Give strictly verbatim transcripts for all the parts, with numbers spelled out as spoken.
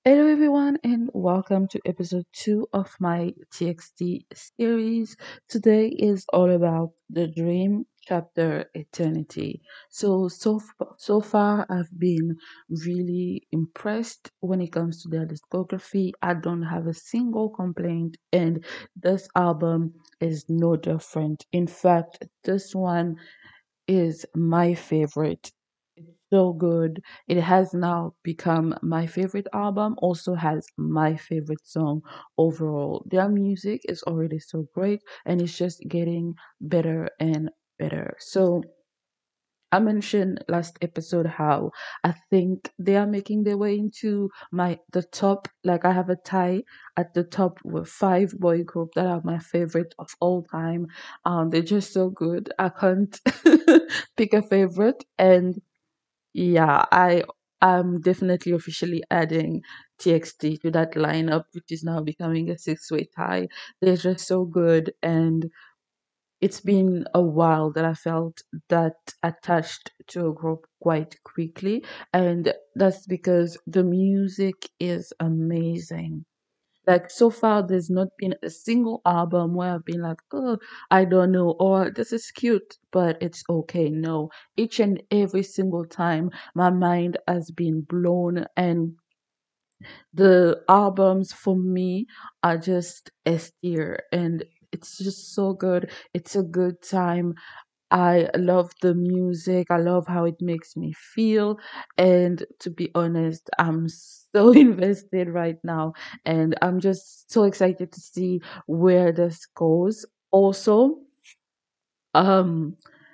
Hello, everyone, and welcome to episode two of my T X T series. Today is all about the dream chapter eternity. So, so, f- so far, I've been really impressed when it comes to their discography. I don't have a single complaint, and this album is no different. In fact, this one is my favorite. It's so good. It has now become my favorite album, also has my favorite song overall. Their music is already so great and it's just getting better and better. So I mentioned last episode how I think they are making their way into my the top. Like I have a tie at the top with five boy group that are my favorite of all time. Um, they're just so good. I can't pick a favorite, and yeah, I am definitely officially adding T X T to that lineup, which is now becoming a six-way tie. They're just so good, and it's been a while that I felt that attached to a group quite quickly, and that's because the music is amazing. Like so far, there's not been a single album where I've been like, oh, I don't know, or this is cute, but it's okay. No, each and every single time, my mind has been blown, and the albums for me are just S tier, and it's just so good. It's a good time. I love the music. I love how it makes me feel. And to be honest, I'm so invested right now. And I'm just so excited to see where this goes. Also, um,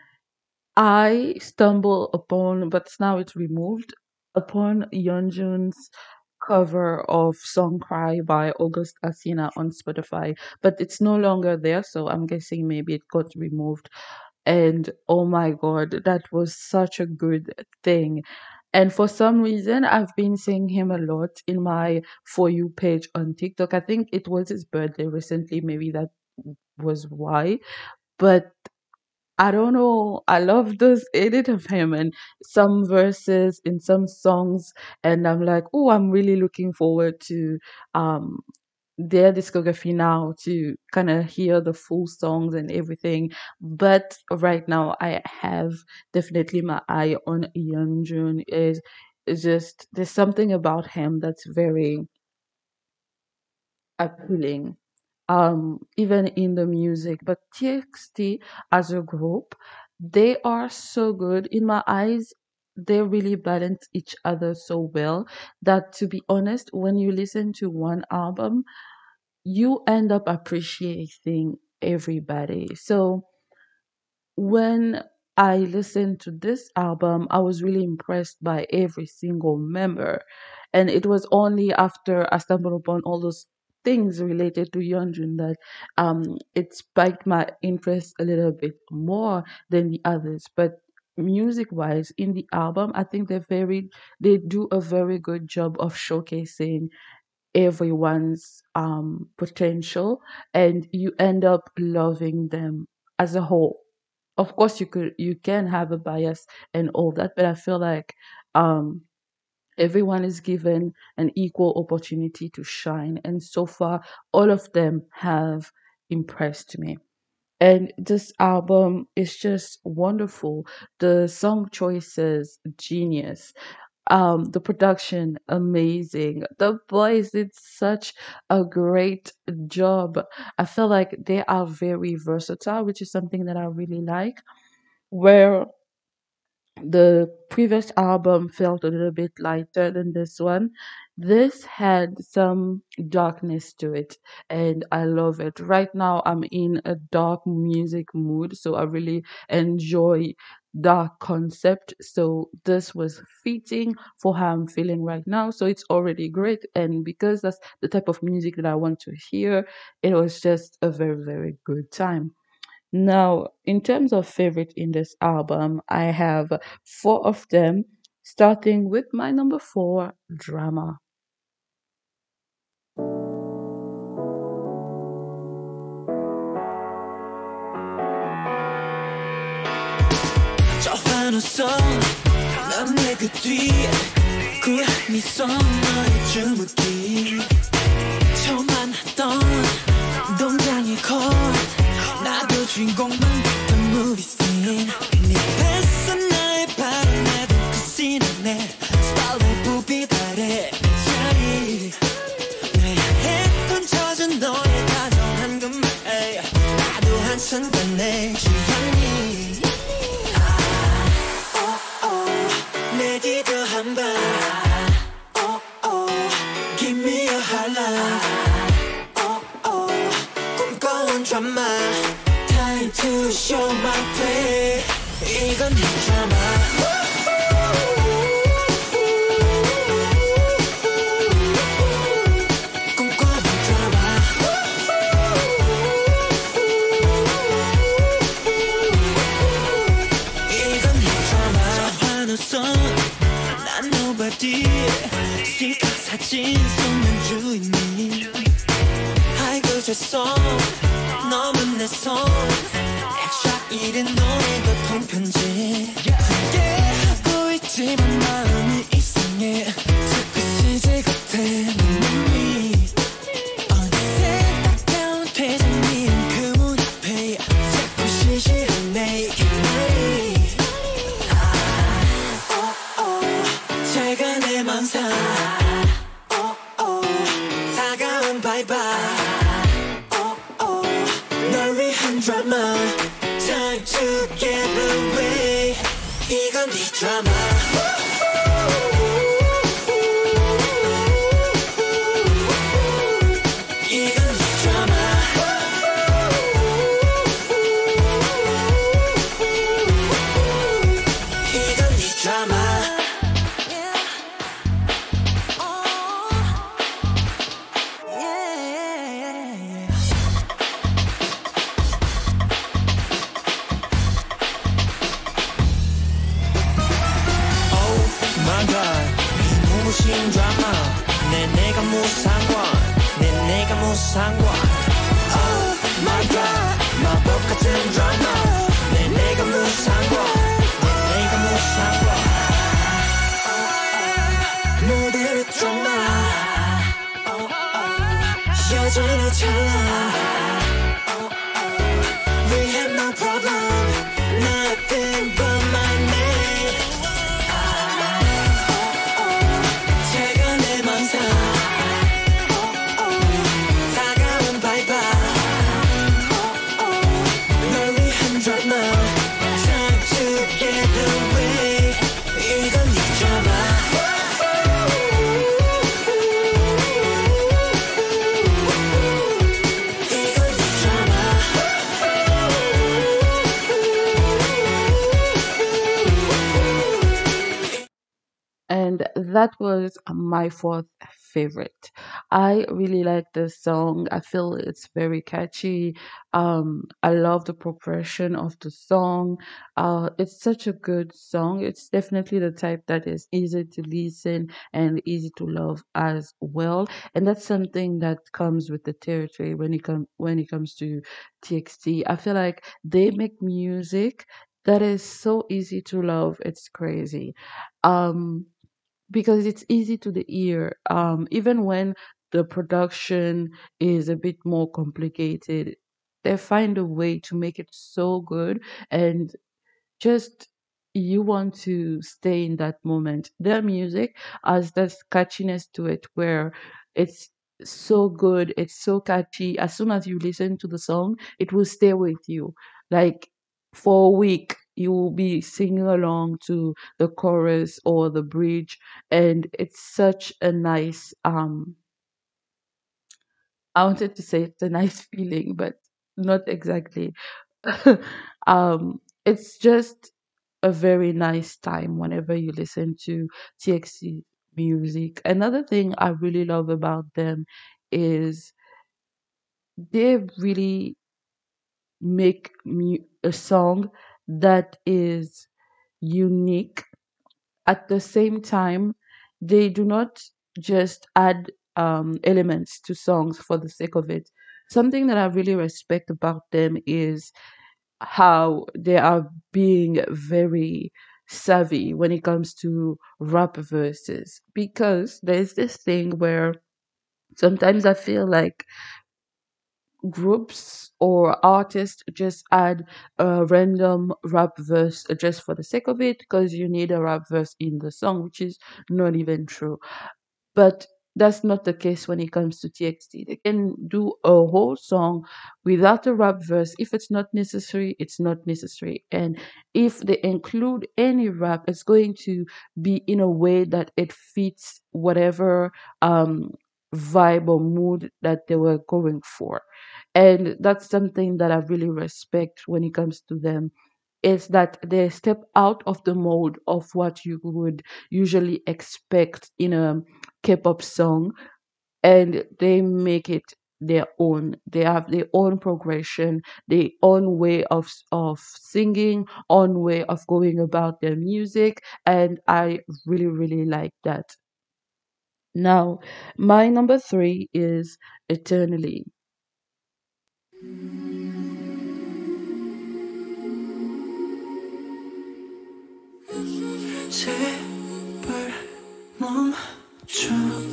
I stumble upon, but now it's removed, upon Yeonjun's cover of Song Cry by August Asina on Spotify, but it's no longer there, so I'm guessing maybe it got removed. And oh my god, that was such a good thing. And for some reason, I've been seeing him a lot in my For You page on TikTok. I think it was his birthday recently, maybe that was why. But I don't know. I love this edit of him and some verses in some songs, and I'm like, oh, I'm really looking forward to um their discography now to kind of hear the full songs and everything. But right now, I have definitely my eye on Yeonjun. Is is just there's something about him that's very appealing, um, even in the music. But T X T as a group, they are so good. In my eyes, they really balance each other so well that, to be honest, when you listen to one album, you end up appreciating everybody. So when I listened to this album, I was really impressed by every single member. And it was only after I stumbled upon all those things related to Yeonjun that um, it spiked my interest a little bit more than the others. But music wise, in the album, I think they're very, they do a very good job of showcasing everyone's um potential, and you end up loving them as a whole. Of course, you could you can have a bias and all that, but I feel like um everyone is given an equal opportunity to shine, and so far all of them have impressed me. And this album is just wonderful. The song choices, genius. Um, the production, amazing. The boys did such a great job. I feel like they are very versatile, which is something that I really like. Where the previous album felt a little bit lighter than this one. This had some darkness to it, and I love it. Right now, I'm in a dark music mood, so I really enjoy dark concept. So this was fitting for how I'm feeling right now. So it's already great, and because that's the type of music that I want to hear, it was just a very, very good time. Now, in terms of favorite in this album, I have four of them, starting with my number four, Drama. 저 환호성 난 내그 뒤에 그 미소 너의 주무기 처음 만났던 동장의 컷 나도 주인공만 같은 movie scene 네 뱃속 나의 바람에도 그 씬에 스파이럴 부비 달에 자리 내 향해 젖은 너의 다정한 그 말 나도 한순간 내 취향이 내 뒤도 한번 oh, oh, give me a highlight oh, oh, 꿈꿔온 드라마 time to show my play 이건 내 드라마 꿈꿔온 드라마 이건 내 드라마 환호성 난 nobody 시각 사진 속는 주인님 아이고 죄송 너무 내 손 extra 일은 너의 그 통편지 함께 하고 있지만 마음이 이상해 자꾸 시제 같아 내 맘이 어느새 따가운 퇴장님 그 문 앞에 자꾸 시시하네 그 말이 제가 내 맘상 oh, oh, 다가온 바이바이 oh, oh, 널 위한 드라마 time to get away 이건 네 드라마 이건 네 드라마 이건 네 드라마 My God, 눈부신 드라마 내 내가 무상관 내 내가 무상관 Oh my God, 마법 같은 드라마 내 내가 무상관 내 내가 무상관 모델의 드라마 oh, oh, 여전히 찬란 oh, oh, We have no problem Nothing but my name 제가 내 맘상 oh, oh, 다가온 바이바이 oh, oh, 널 위한 드라마 time to get away 이건 네 드라마 이건 네 드라마 And that was my fourth favorite. I really like this song. I feel it's very catchy. Um, I love the progression of the song. Uh, it's such a good song. It's definitely the type that is easy to listen and easy to love as well. And that's something that comes with the territory when it comes when it comes to T X T. I feel like they make music that is so easy to love. It's crazy. Um, because it's easy to the ear. Um, even when the production is a bit more complicated, they find a way to make it so good and just you want to stay in that moment. Their music has that catchiness to it where it's so good, it's so catchy. As soon as you listen to the song, it will stay with you. Like for a week, you will be singing along to the chorus or the bridge, and it's such a nice um I wanted to say it's a nice feeling, but not exactly. um, it's just a very nice time whenever you listen to T X T music. Another thing I really love about them is they really make mu- a song that is unique. At the same time, they do not just add um, elements to songs for the sake of it. Something that I really respect about them is how they are being very savvy when it comes to rap verses, because there's this thing where sometimes I feel like groups or artists just add a random rap verse just for the sake of it because you need a rap verse in the song, which is not even true. But that's not the case when it comes to T X T. They can do a whole song without a rap verse. If it's not necessary, it's not necessary. And if they include any rap, it's going to be in a way that it fits whatever um vibe or mood that they were going for. And that's something that I really respect when it comes to them, is that they step out of the mode of what you would usually expect in a K-pop song, and they make it their own. They have their own progression, their own way of of singing, own way of going about their music, and I really really like that. Now, my number three is Eternally. 제발 멈춰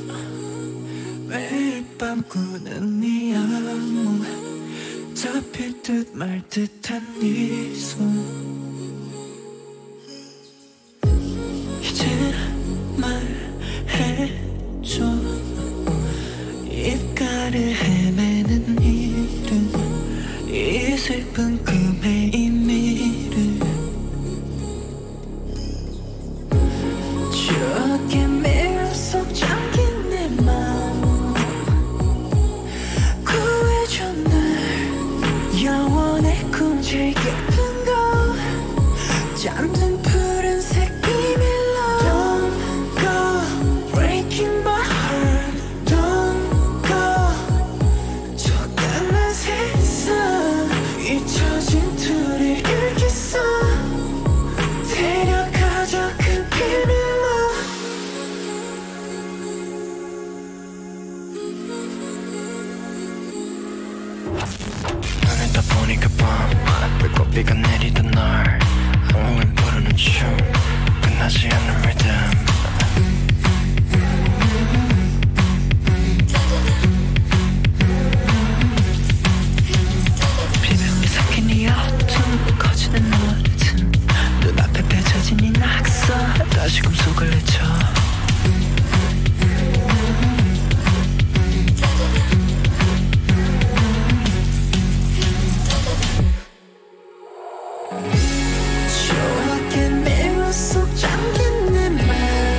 매일 밤 꾸는 네 악몽 잡힐 듯 말 듯한 네손 이젠 말해줘 입가를 헤매는 이름 이 슬픈 꿈의 의미를 추억의 미로 속 잠긴 내 마음 구해줘 날 영원의 꿈질 깊은 곳 잠든 푸른색 비밀로 Don't go breaking my heart Don't go 저 끝난 세상 잊혀진 둘이 일기써 데려가줘 그 비밀로 눈을 떠보니까 밤 불꽃비가 내리던 날 악몽을 부르는 춤 끝나지 않는 리듬 비명이 섞인 이 어둠 거치는 노래든 눈앞에 펼쳐진 이 낙서 다시 꿈속을 헤쳐 추억의 미로 속 잠긴 내 맘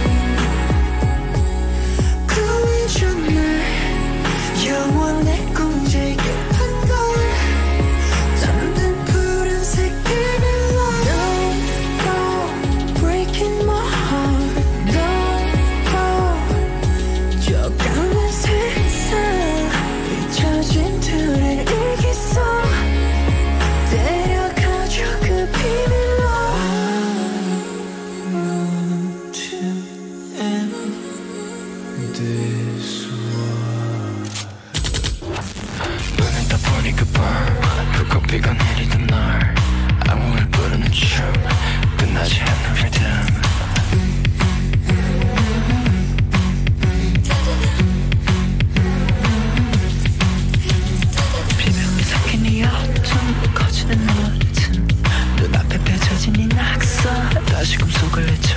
구해줘 날 영원의 꿈질 깊은 곳 잠든 푸른색 비밀로 Don't go breaking my heart Don't go 저 끝난 세상 잊혀진 둘의 일기속 데려가줘 그 비밀로 I want to end this war 눈을 떠보니 그 밤 불꽃비가 내리던 날 악몽을 부르는 춤 끝나지 않는 리듬 비명이 섞인 이 어둠 거치는 노래든 눈앞에 펼쳐진 이 낙서 다시 꿈속을 헤쳐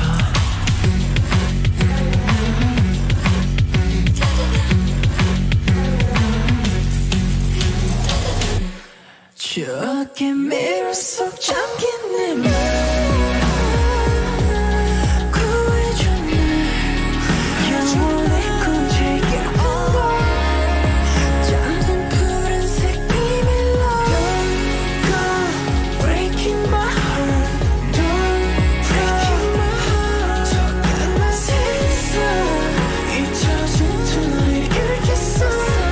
추억의 미로 속 잠긴 내 맘 구해줘 날 영원의 꿈질 깊은 곳 잠든 푸른색 비밀로 Don't go breaking my heart Don't breaking my heart 저 끝난 세상 잊혀진 둘의 일기속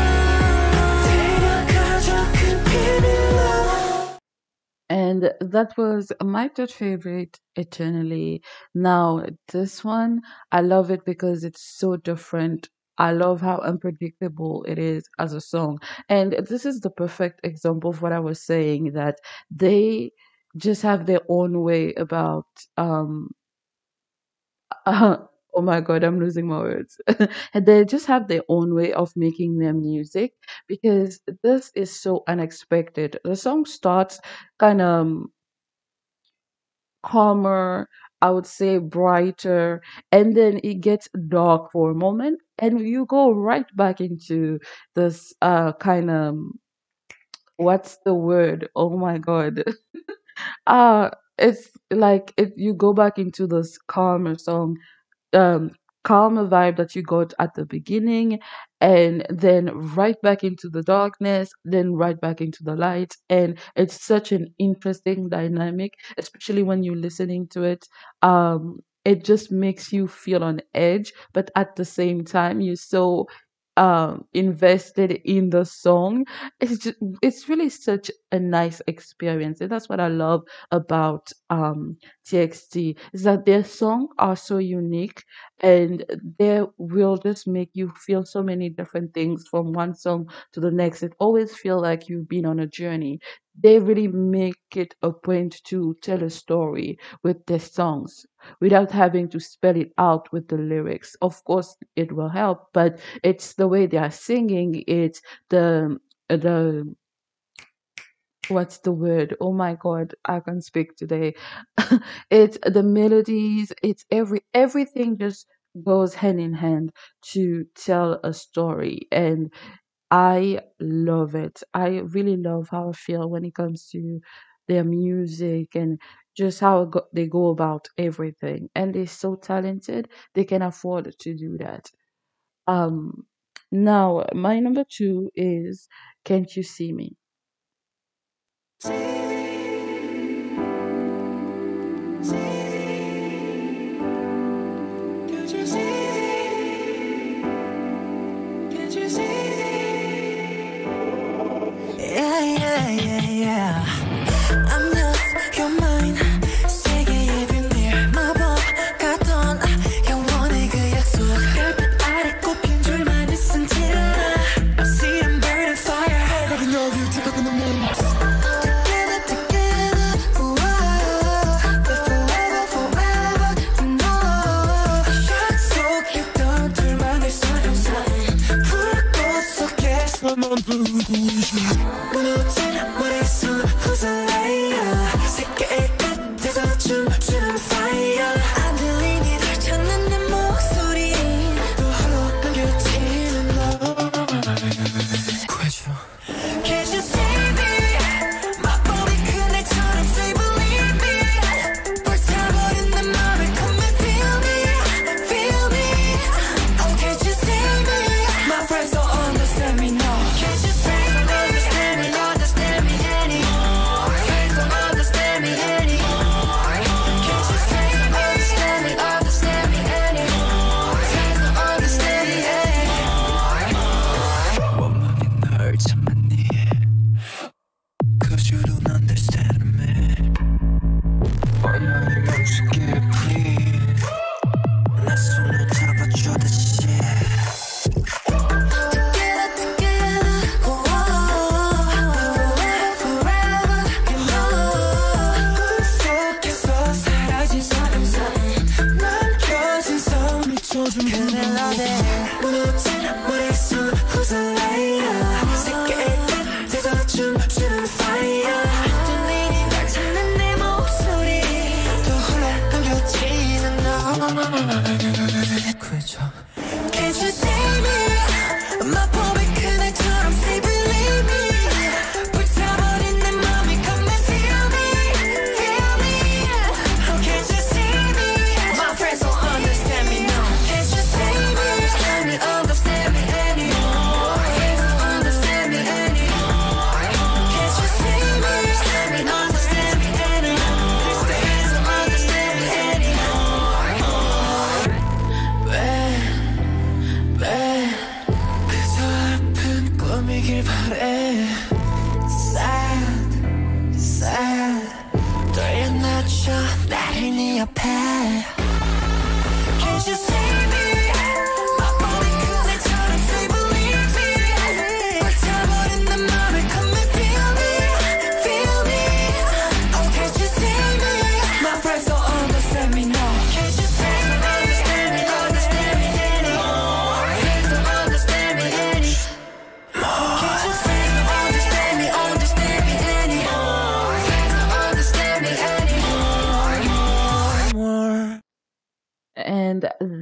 데려가줘 그 비밀로 And that was my third favorite, Eternally. Now, this one, I love it because it's so different. I love how unpredictable it is as a song. And this is the perfect example of what I was saying, that they just have their own way about um uh, oh my god, I'm losing my words. And they just have their own way of making their music because this is so unexpected. The song starts kind of calmer, I would say brighter, and then it gets dark for a moment, and you go right back into this uh kind of, what's the word? Oh my god. Uh it's like if you go back into this calmer song, um calmer vibe that you got at the beginning, and then right back into the darkness, then right back into the light. And it's such an interesting dynamic, especially when you're listening to it. Um it just makes you feel on edge, but at the same time you're so um invested in the song. It's just, it's really such a nice experience, and that's what I love about um T X T, is that their songs are so unique, and they will just make you feel so many different things from one song to the next. It always feel like you've been on a journey. They really make it a point to tell a story with their songs without having to spell it out with the lyrics. Of course, it will help, but it's the way they are singing. It's the the what's the word? Oh my God, I can speak today. It's the melodies, it's every everything just goes hand in hand to tell a story. And I love it. I really love how I feel when it comes to their music and just how it go- they go about everything. And they're so talented, they can afford to do that. Um, Now my number two is Can't You See Me? Yeah, yeah, yeah, yeah. I'm yours, you're mine. 세계의 비밀 마법 같던 영원의 그 약속. 별빛 아래 꼽힌 줄만 있은 tirana. I see them burning fire. 내가 여기 지금 있는 Together, together, whoa. Live forever, forever, you know. 약속했던 둘만의 소용사인 불꽃 속에서 넌 불고 있어. 무너진 머릿속 흩날려 세계의 끝에서 춤추는 fire. 안 들리니 널 찾는 내 목소리 또 홀로 남겨지는 너 구해줘. Can't you see me? 마법이 그날처럼 say believe me. 불타버린 내 맘을 come and feel me, feel me. Oh, can't you see me? My friends don't understand me, no. Can't you see me? Understand me, understand me anymore. Friends don't understand me anymore. Can't you see me? Understand me, understand me anymore. Friends don't understand me anymore. 원망이 널 참았니? Cause you don't understand me. 원망이 멈추게 please. 내 손을 잡아줘 다시. Together, together, whoa. Forever, you know. 꿈속에서 사라진 소용사인 남겨진 섬이 젖은 그대 러대. 무너진 머릿속 흩날려 세계의 끝에서 춤추는 fire. 들리니 날 찾는 내 목소리 또 홀로 남겨지는 너 구해줘. Can't you see me? 마법이 그날처럼 say believe me. 불타버린 내 맘이 come and feel me, feel me. Oh, can't you see me? My friends don't understand me, no. Can't you see me? Understand me, understand me anymore. Friends don't understand me anymore. Can't you see me? Understand me, understand me anymore. Friends don't understand me anymore. 왜, 왜 그저 아픈 꿈이길 바래. Sad, sad 돌려놔줘 나를 네 옆에. Can't you see me? 마법이 그날처럼 say believe me. 불타버린 내 맘을 come and feel me, feel me. Oh, can't you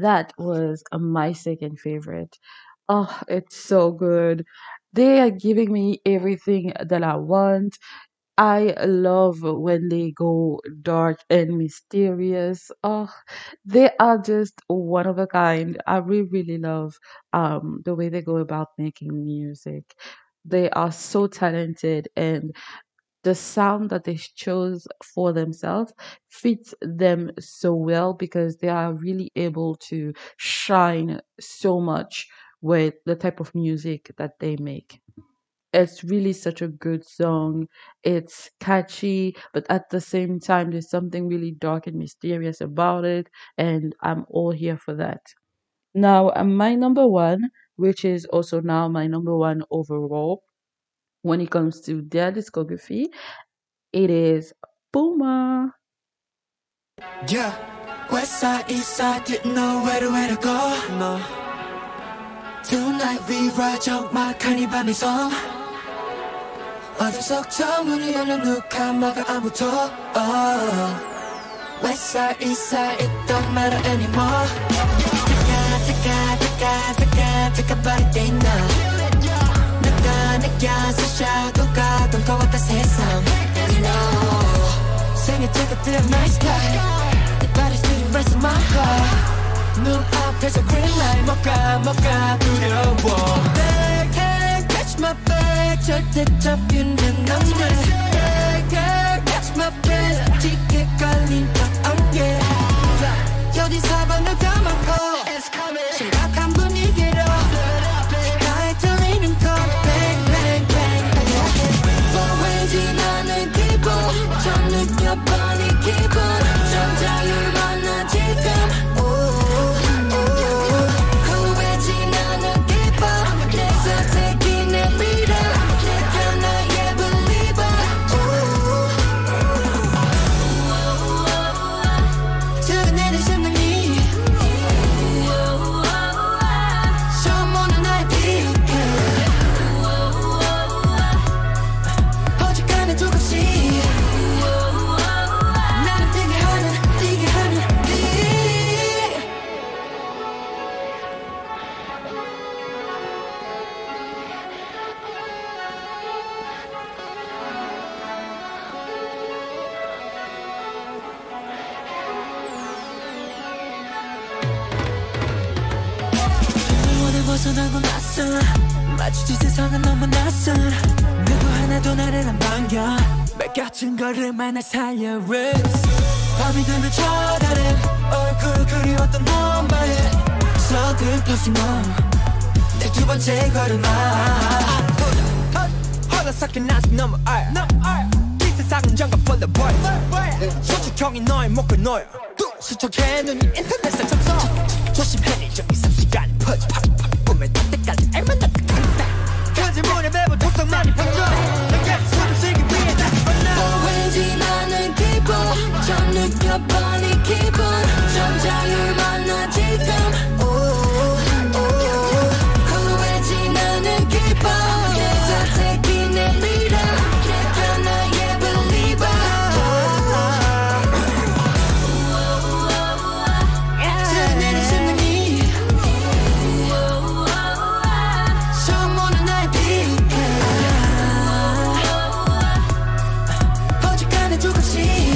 that was uh, my second favorite. Oh, it's so good. They are giving me everything that I want. I love when they go dark and mysterious. Oh, they are just one of a kind. I really, really love um the way they go about making music. They are so talented, and the sound that they chose for themselves fits them so well because they are really able to shine so much with the type of music that they make. It's really such a good song. It's catchy, but at the same time, there's something really dark and mysterious about it, and I'm all here for that. Now, uh, my number one, which is also now my number one overall when it comes to their discography, it is Puma. Yeah. West side, east side, didn't know where to, where to go. No. Tonight we ride out my canny by me song. 어둠 속 저 문이 열려 누가 막아 아무도. Oh. West side, east side, it don't matter anymore. 뜨까 뜨까 뜨까 뜨까 뜨까 버릴 때 있나. 누가 느껴서 샤도가 동거웠다 세상. You know. 생일 찍었던 my style. 내 발이 still rest in my heart. 눈 앞에서 green light 뭐가 뭐가 두려워. They can't catch my back. 절대 잡히는 남자. They can't catch my breath. 짙게 걸린 딱 안개. 어디서 봐 누가 막고 심각한 분위기로 가에 들리는 건 bang bang bang. 보이진 않는 기분 좀 느껴버린 기분 좀 자유만한 지금. 후회진 않은 기분 내 선택이 내 믿음 내가 나의 believer. 작은 내내 심장이 처음 오는 나의 비웃게 어지간한 조금씩 나를 뛰게 하는 뛰게 하는 네. 영원을 벗어나고 났어. 마주친 세상은 너무 낯선. 누구 하나도 나를 안 반겨. 뺏겨진 걸음만 날 살려 Roots. 밤이 되면 쳐다래 얼굴 그리웠던 너만의 서글퍼진 넌내 두 번째 걸음아. 허나 섞인 아직 너무 알. 이 세상은 정갑보다 boy. 솔직형이 너의 목을 놓여. 수척해 눈이 인터넷에 접속. 조심해 저기 삽시간이 퍼져. 꿈에 닿을 때까지 알만 납득한다. 거짓말에 매번 독성만이 퍼져. 내가 숨을 쉬기 위해 다 건너. 보이진 않는 기분 좀 느껴버린 기분 좀 자유만한 지금. 후회진 않는 기분 내 선택이 내 믿음 내가 나의 believer. 작은 내내 심장이 처음 오는 나의 비웃게 어지간한 조금씩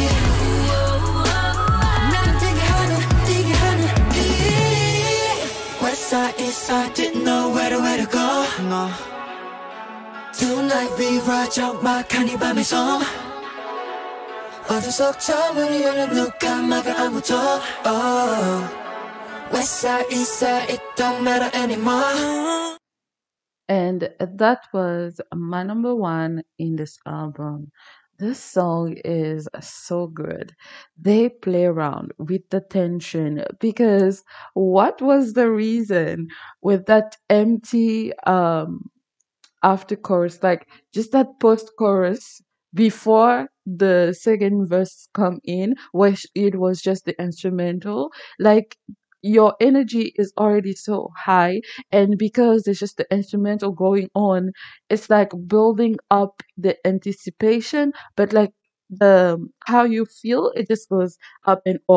나를 뛰게 하는 뛰게 하는 네. West side, east side, didn't know where to, where to go. No. Tonight we ride out my canny 밤에서 어둠 속 저 문이 열려 누가 막아 아무도. Oh. West side, east side, it don't matter anymore. And that was my number one in this album. This song is so good. They play around with the tension because what was the reason with that empty um after chorus, like just that post chorus before the second verse come in, where sh- it was just the instrumental, like your energy is already so high, and because there's just the instrumental going on, it's like building up the anticipation, but like the how you feel, it just goes up and up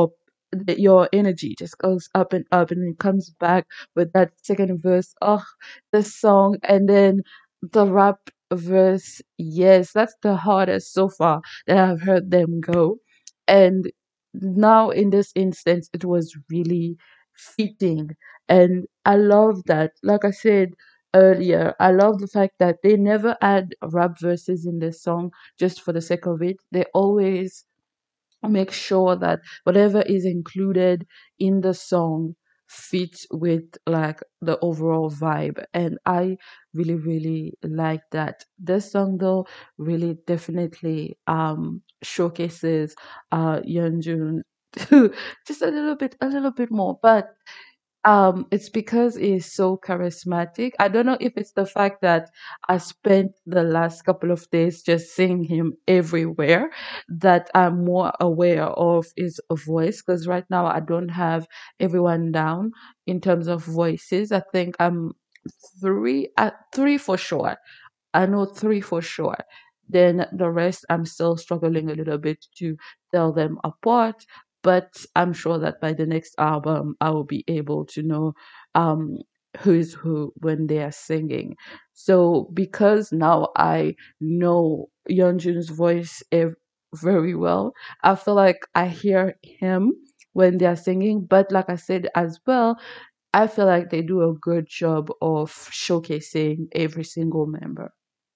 the, your energy just goes up and up, and it comes back with that second verse. Oh, the song, and then the rap verse. Yes, that's the hardest so far that I've heard them go. And now in this instance, it was really fitting. And I love that. Like I said earlier, I love the fact that they never add rap verses in the song just for the sake of it. They always make sure that whatever is included in the song fits with like the overall vibe, and I really really like that. This song though really definitely um showcases uh Yeonjun just a little bit a little bit more, but um, it's because he's so charismatic. I don't know if it's the fact that I spent the last couple of days just seeing him everywhere that I'm more aware of his voice. Because right now I don't have everyone down in terms of voices. I think I'm three, uh, three for sure. I know three for sure. Then the rest, I'm still struggling a little bit to tell them apart. But I'm sure that by the next album, I will be able to know um, who is who when they are singing. So because now I know Yeonjun's voice ev- very well, I feel like I hear him when they are singing. But like I said as well, I feel like they do a good job of showcasing every single member.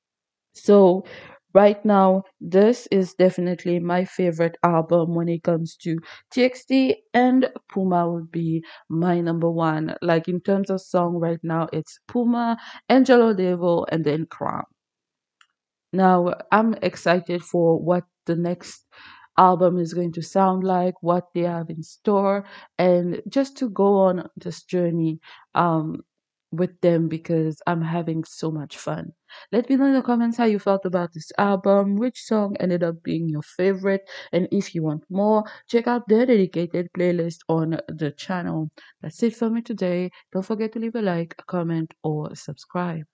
So right now, this is definitely my favorite album when it comes to T X T, and Puma would be my number one. Like in terms of song right now, it's Puma, Angelo Devo, and then Crown. Now, I'm excited for what the next album is going to sound like, what they have in store, and just to go on this journey um, with them because I'm having so much fun. Let me know in the comments how you felt about this album, which song ended up being your favorite, and if you want more, check out their dedicated playlist on the channel. That's it for me today. Don't forget to leave a like, a comment, or subscribe.